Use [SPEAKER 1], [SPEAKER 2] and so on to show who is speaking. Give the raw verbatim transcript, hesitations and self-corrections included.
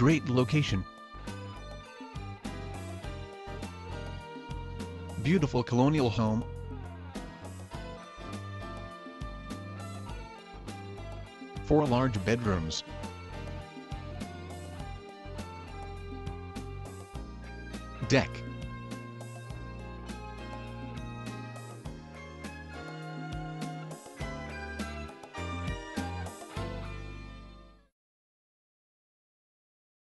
[SPEAKER 1] Great location. Beautiful colonial home. Four large bedrooms. Deck.